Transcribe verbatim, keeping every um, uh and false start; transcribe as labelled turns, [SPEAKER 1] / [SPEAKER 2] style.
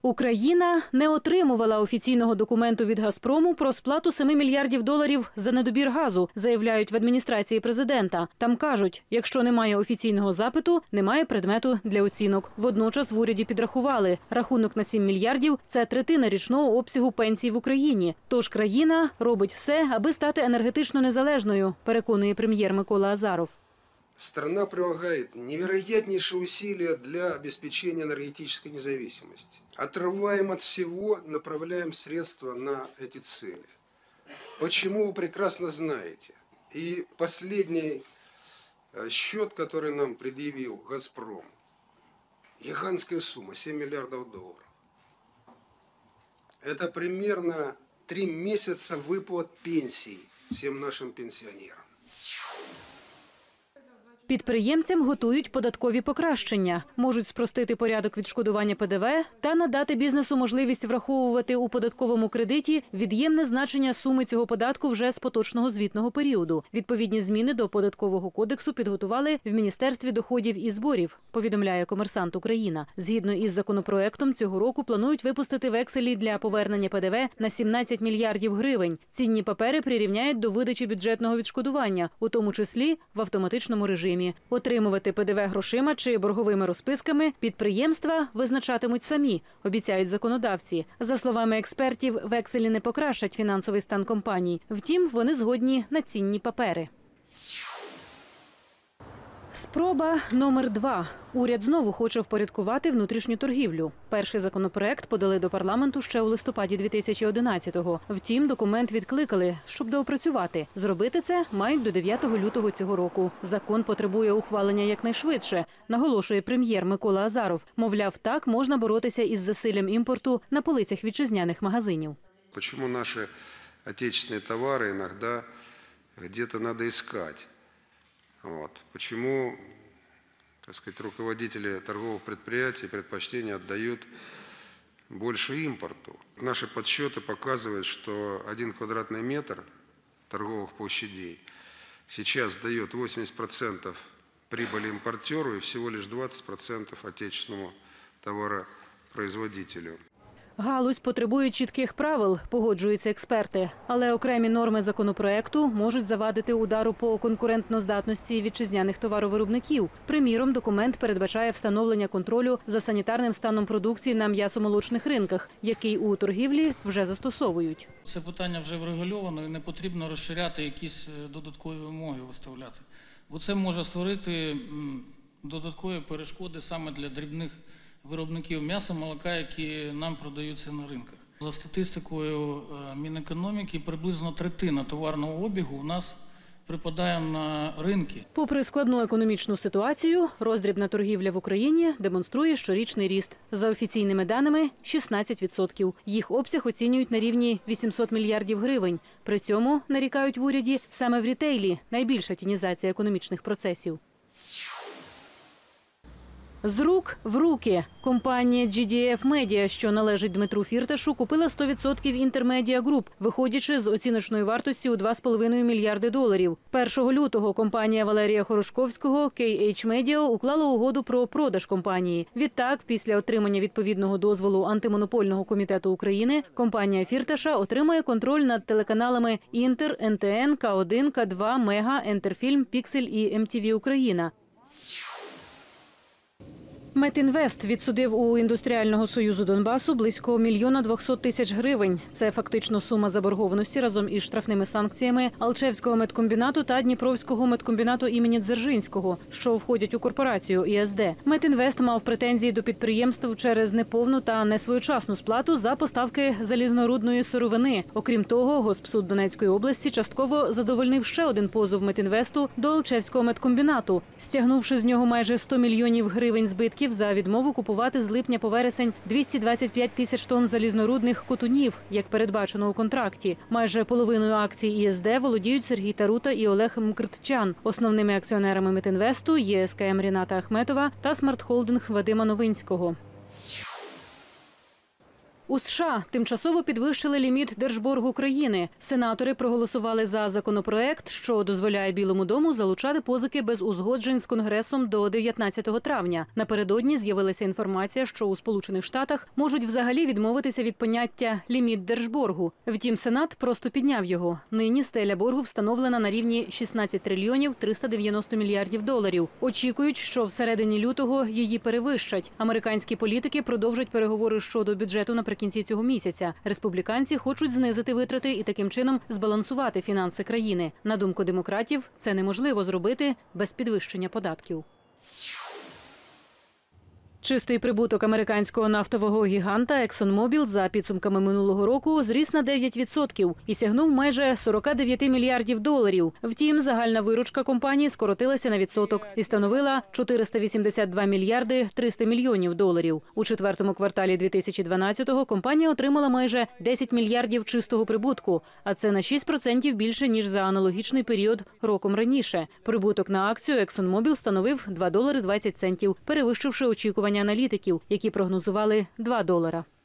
[SPEAKER 1] Україна не отримувала офіційного документу від «Газпрому» про сплату семи мільярдів доларів за недобір газу, заявляють в адміністрації президента. Там кажуть, якщо немає офіційного запиту, немає предмету для оцінок. Водночас в уряді підрахували, рахунок на сім мільярдів – це третина річного обсягу пенсій в Україні. Тож країна робить все, аби стати енергетично незалежною, переконує прем'єр Микола Азаров.
[SPEAKER 2] Страна прилагает невероятнейшие усилия для обеспечения энергетической независимости. Отрываем от всего, направляем средства на эти цели. Почему, вы прекрасно знаете. И последний счет, который нам предъявил «Газпром», гигантская сумма – семь миллиардов долларов. Это примерно три месяца выплат пенсий всем нашим пенсионерам.
[SPEAKER 1] Підприємцям готують податкові покращення. Можуть спростити порядок відшкодування Пе Де Ве та надати бізнесу можливість враховувати у податковому кредиті від'ємне значення суми цього податку вже з поточного звітного періоду. Відповідні зміни до Податкового кодексу підготували в Міністерстві доходів і зборів, повідомляє «Комерсант Україна». Згідно із законопроектом, цього року планують випустити векселі для повернення Пе Де Ве на сімнадцять мільярдів гривень. Цінні папери прирівняють до видачі бюджетного відшкодування, у тому числі в автоматичному режимі. Отримувати Пе Де Ве грошима чи борговими розписками підприємства визначатимуть самі, обіцяють законодавці. За словами експертів, векселі не покращать фінансовий стан компаній. Втім, вони згодні на цінні папери. Спроба номер два. Уряд знову хоче впорядкувати внутрішню торгівлю. Перший законопроект подали до парламенту ще у листопаді дві тисячі одинадцятого. Втім, документ відкликали, щоб доопрацювати. Зробити це мають до дев'ятого лютого цього року. Закон потребує ухвалення якнайшвидше, наголошує прем'єр Микола Азаров. Мовляв, так можна боротися із засиллям імпорту на полицях вітчизняних магазинів.
[SPEAKER 2] Чому наші отечественні товари іноді где-то треба шукати? Вот. Почему, так сказать, руководители торговых предприятий предпочтение отдают больше импорту? Наши подсчеты показывают, что один квадратный метр торговых площадей сейчас дает восемьдесят процентов прибыли импортеру и всего лишь двадцать процентов отечественному товаропроизводителю.
[SPEAKER 1] Галузь потребує чітких правил, погоджуються експерти. Але окремі норми законопроекту можуть завадити удару по конкурентноздатності вітчизняних товаровиробників. Приміром, документ передбачає встановлення контролю за санітарним станом продукції на м'ясомолочних ринках, який у торгівлі вже застосовують.
[SPEAKER 3] Це питання вже врегульовано і не потрібно розширяти якісь додаткові вимоги виставляти. Бо це може створити додаткові перешкоди саме для дрібних виробників м'яса, молока, які нам продаються на ринках. За статистикою Мінекономіки, приблизно третина товарного обігу у нас припадає на ринки.
[SPEAKER 1] Попри складну економічну ситуацію, роздрібна торгівля в Україні демонструє щорічний ріст. За офіційними даними – шістнадцять відсотків. Їх обсяг оцінюють на рівні вісімсот мільярдів гривень. При цьому, нарікають в уряді, саме в рітейлі найбільша тінізація економічних процесів. З рук в руки. Компанія Джі Ді Еф Media, що належить Дмитру Фірташу, купила сто відсотків Intermedia Group, виходячи з оціночної вартості у два з половиною мільярди доларів. першого лютого компанія Валерія Хорошковського Кей Ейч Media уклала угоду про продаж компанії. Відтак, після отримання відповідного дозволу Антимонопольного комітету України, компанія Фірташа отримає контроль над телеканалами Інтер, Ен Те Ен, Ка один, Ка два, Мега, Ентерфільм, Піксель і Ем Ті Ві Україна. Метінвест відсудив у Індустріального союзу Донбасу близько мільйона двохсот тисяч гривень. Це фактично сума заборгованості разом із штрафними санкціями Алчевського медкомбінату та Дніпровського медкомбінату імені Дзержинського, що входять у корпорацію І Ес Де. Метінвест мав претензії до підприємств через неповну та несвоєчасну сплату за поставки залізнорудної сировини. Окрім того, Госпсуд Донецької області частково задовольнив ще один позов Метінвесту до Алчевського медкомбінату, стягнувши з нього майже сто мільйонів гривень збитків за відмову купувати з липня по вересень двісті двадцять п'ять тисяч тонн залізнорудних котунів, як передбачено у контракті. Майже половиною акцій І Ес Де володіють Сергій Тарута і Олег Мкртчан. Основними акціонерами Метінвесту є Ес Ка Ем Ріната Ахметова та Смарт Холдинг Вадима Новинського. У США тимчасово підвищили ліміт держборгу країни. Сенатори проголосували за законопроект, що дозволяє Білому дому залучати позики без узгоджень з Конгресом до дев'ятнадцятого травня. Напередодні з'явилася інформація, що у Сполучених Штатах можуть взагалі відмовитися від поняття «ліміт держборгу». Втім, Сенат просто підняв його. Нині стеля боргу встановлена на рівні шістнадцять трильйонів триста дев'яносто мільярдів доларів. Очікують, що всередині лютого її перевищать. Американські політики продовжать переговори щодо бюджету наприкінці цього місяця. Республіканці хочуть знизити витрати і таким чином збалансувати фінанси країни. На думку демократів, це неможливо зробити без підвищення податків. Чистий прибуток американського нафтового гіганта ExxonMobil за підсумками минулого року зріс на дев'ять відсотків і сягнув майже сорок дев'ять мільярдів доларів. Втім, загальна виручка компанії скоротилася на відсоток і становила чотириста вісімдесят два мільярди триста мільйонів доларів. У четвертому кварталі дві тисячі дванадцятого компанія отримала майже десять мільярдів чистого прибутку, а це на шість відсотків більше, ніж за аналогічний період роком раніше. Прибуток на акцію ExxonMobil становив два долари двадцять центів, перевищивши очікування аналітиків, які прогнозували два долара.